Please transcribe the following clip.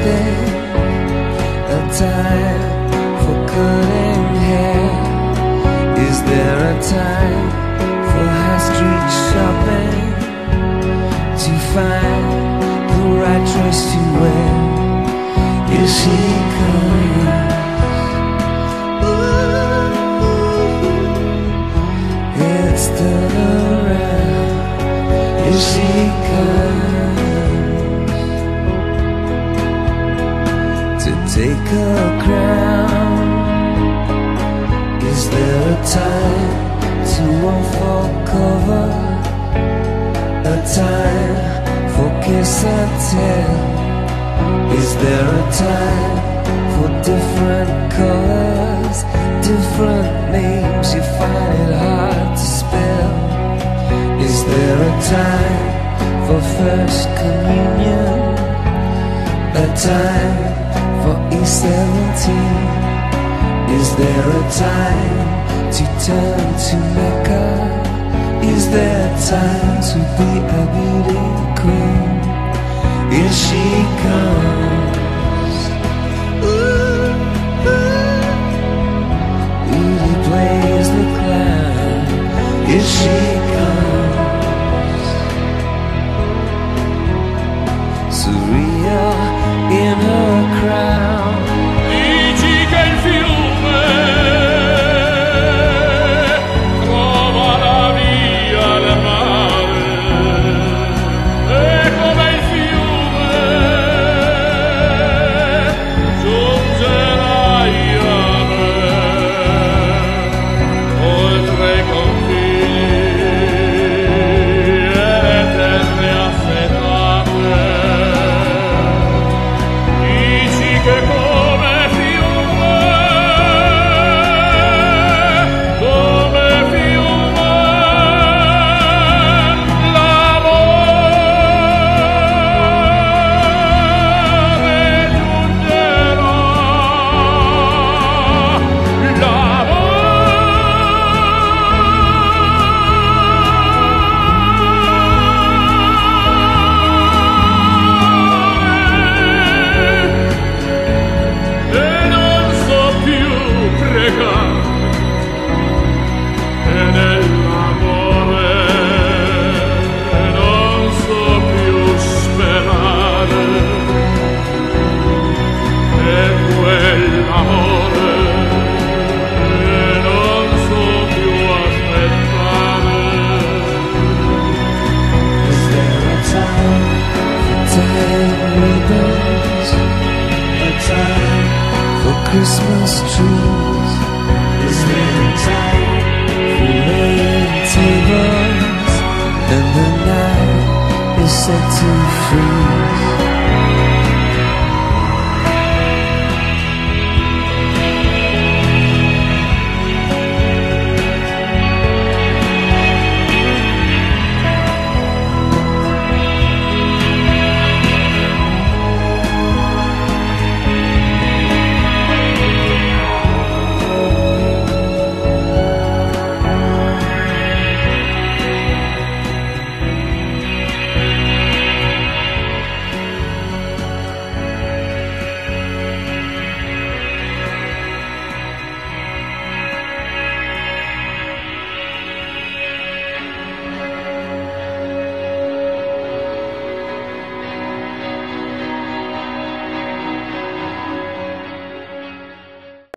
day, a time for cutting hair? Is there a time for high street shopping to find the right dress to wear? Here she comes. Ooh, it's still around. Here she comes to take her crown. Is there a time to unfold cover? A time for kiss and tell? Is there a time for different colors, different names you find it hard to spell? Is there a time for first communion? A time for E17? Is there a time to turn to Mecca? Is there time to be a beauty queen? Here she comes. Ooh, ooh. Beauty plays the clown. Here she comes. Surreal in her crown. Dici che il fiume trova la via al mare, e come il fiume giungerai a me, oltre i confini e le terre affetate. Dici che come fiume l'amore giungerà, e non so più pregare, e nell'amore non so più sperare, e quell'amore non so più aspettare. Is there a time for tying ribbons? A time for Christmas trees? Is there a time for laying tables? And the night is set to freeze.